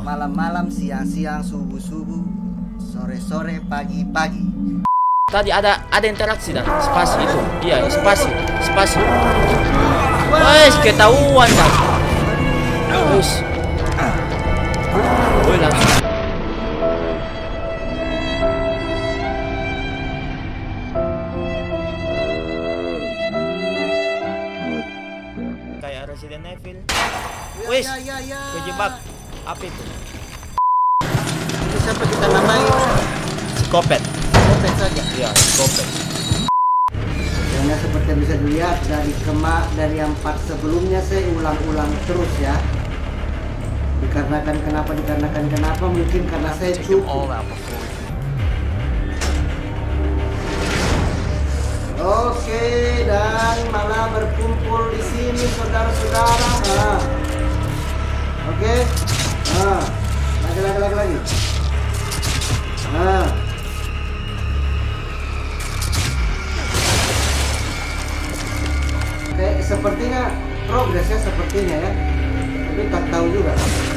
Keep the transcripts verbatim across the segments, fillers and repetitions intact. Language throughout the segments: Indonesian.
malam-malam, siang-siang, subuh-subuh, sore-sore, pagi-pagi. Tadi ada ada interaksi dan spasi itu. Iya, spasi, spasi. Wes, ketahuan dah. Terus. Woi, langsung. Kayak Resident Evil. Wes, Ya, ya, ya. kejebak. Apa itu? Itu siapa kita namai? Psikopat. Kopet saja. Iya, psikopat. Karena seperti yang bisa dilihat dari kema dari yang part sebelumnya saya ulang-ulang terus ya. Dikarenakan kenapa? Dikarenakan kenapa? Mungkin karena saya cukup. Oke, dan malah berkumpul di sini saudara-saudara. Nah. Oke. Nah. Lagi lagi lagi lagi. Nah. Oke, sepertinya progres ya sepertinya ya. Tapi tak tahu juga.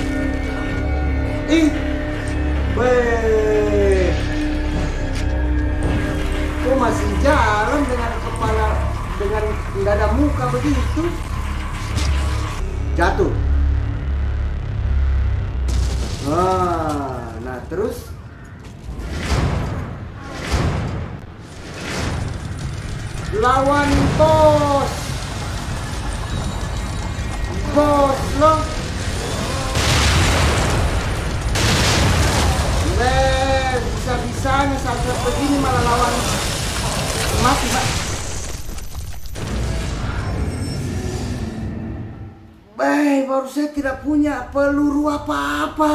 Ih. Weh. Kok masih jalan dengan kepala dengan tidak ada muka begitu? Jatuh. Nah, nah terus lawan bos. Bos loh. Weh, bisa-bisanya sampai begini malah lawan mati, Pak. Baik, baru saya tidak punya peluru apa-apa.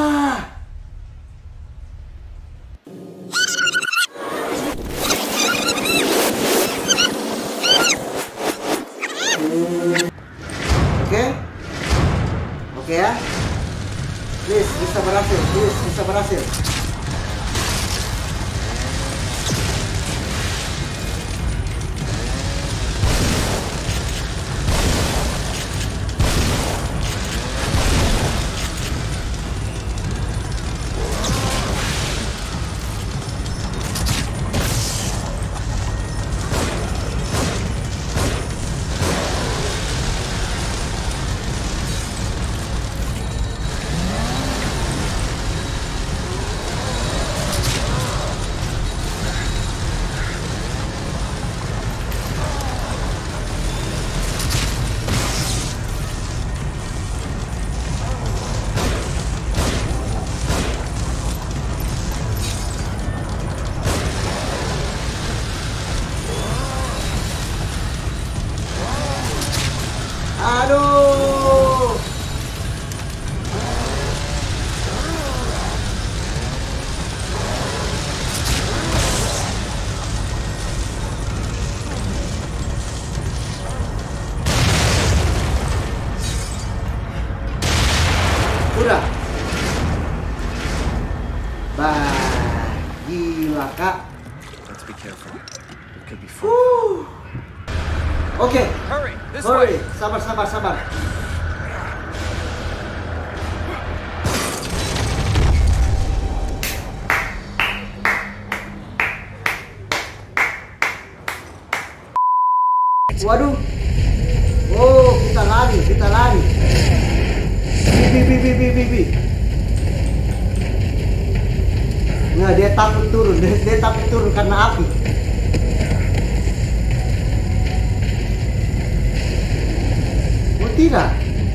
Oke, oke ya. Please, bisa berhasil, please, bisa berhasil. Aduh. Udah. Bah, gila kak. Let's be careful. It could be Uh. full. Oke. Hurry, this Hurry, way. sabar sabar sabar. Waduh. Oh, kita lari, kita lari. Bi bi bi bi bi bi. Nah, dia takut turun, dia, dia takut turun karena api. Oh tidak.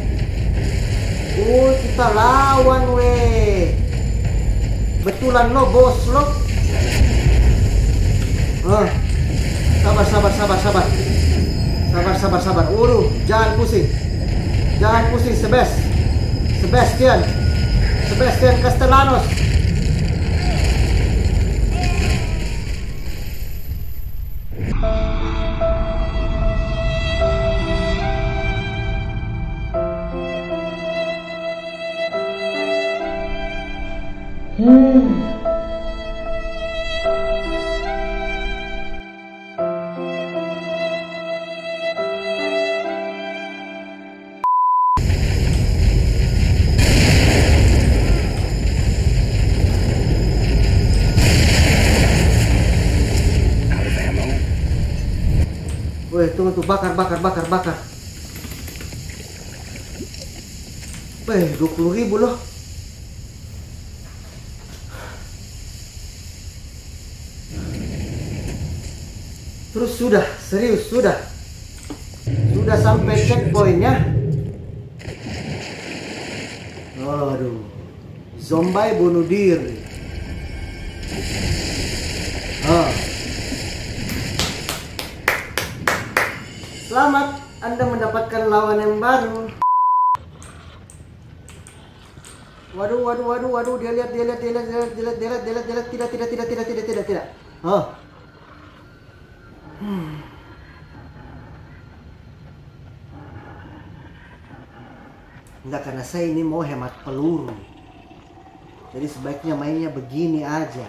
Oh, kita lawan weh. Betulan lo bos lo. Oh. Sabar sabar sabar sabar. Sabar sabar sabar. Uruh, jangan pusing. Jangan pusing, Sebes. Sebastian. Sebastian Castellanos. Hmm. bunuh tuh, bakar, bakar, bakar, bakar. Eh, dua puluh ribu loh. Terus sudah, serius, sudah. Sudah sampai checkpointnya. Aduh. Zombie bunuh diri. Ah. Selamat, Anda mendapatkan lawan yang baru. Waduh, waduh, waduh, waduh, dia lihat, dia lihat, dia lihat, dia lihat, dia lihat, dia lihat, dia lihat, dia lihat, tidak, tidak, tidak, tidak, tidak, tidak, tidak. Oh. Hmm. Enggak, karena saya ini mau hemat peluru. Jadi sebaiknya mainnya begini aja.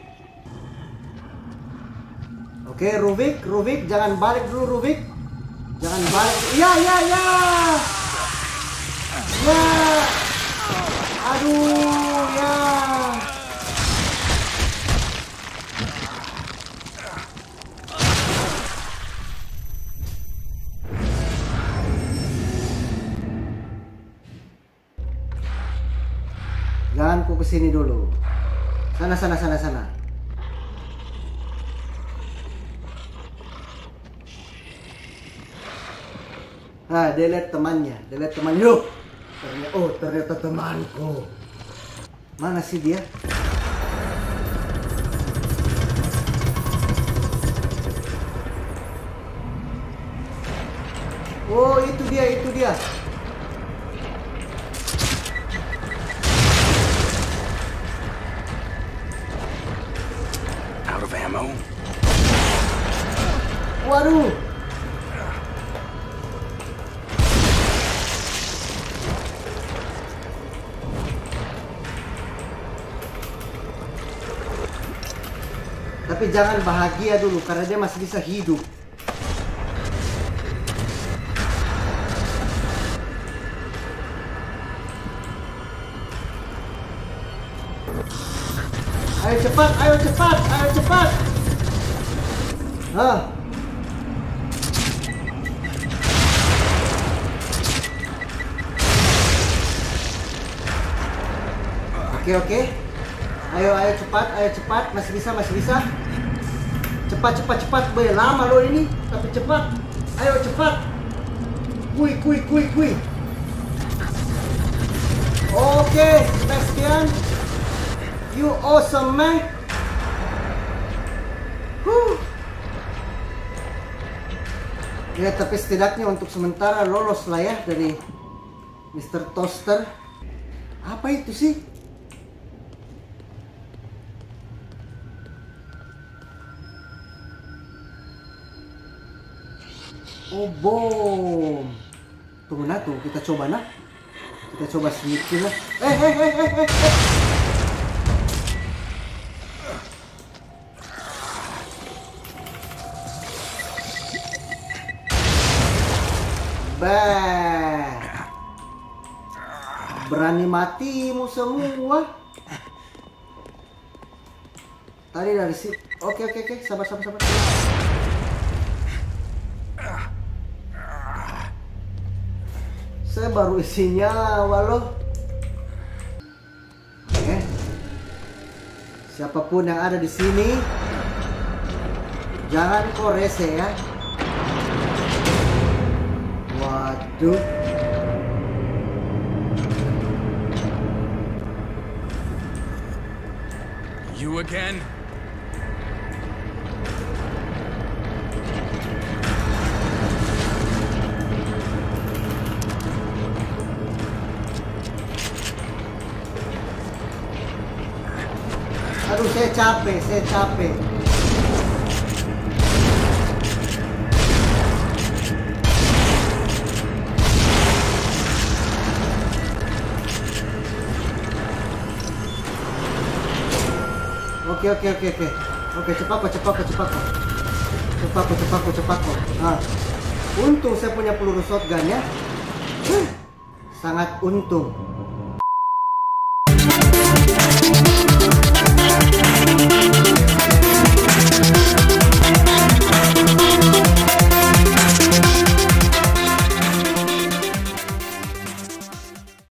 Oke, Ruvik, Ruvik, jangan balik dulu, Ruvik. Jangan balik. Ya, ya, ya. Ya. Aduh, ya. Jangan ku kesini dulu. Sana, sana, sana, sana. Ah, dia lihat temannya, dia lihat temannya. Loh, ternyata, oh ternyata temanku. Mana sih dia? Oh, itu dia, itu dia. Out of ammo. Waduh. Tapi jangan bahagia dulu karena dia masih bisa hidup. Ayo cepat, ayo cepat, ayo cepat. Hah. Oke, oke. Ayo, ayo cepat, ayo cepat, masih bisa, masih bisa. Cepat, cepat, cepat. Be, lama loh ini, tapi cepat. Ayo cepat. Kui, kui, kui, kui. Oke, Sebastian. You awesome, man. Huh. Ya, tapi setidaknya untuk sementara lolos lah ya dari mister Toaster. Apa itu sih? Oh, bom. Tunggu nah, tuh kita coba nah. Kita coba sedikit lah. Eh, eh, eh, eh, eh, eh. Bah. Berani matimu semua. Tadi dari sini. Oke, oke, oke. Sabar, sabar, sabar. Saya baru isi nyawa loh. Oke. Siapapun yang ada di sini, jangan kau rese ya. Waduh. You again? Aduh, saya capek, saya capek. Oke, oke, oke, oke. Oke, cepat kok, cepat kok, cepat kok. Cepat kok, cepat kok, cepat kok. Nah, untung saya punya peluru shotgun ya. Huh, sangat untung.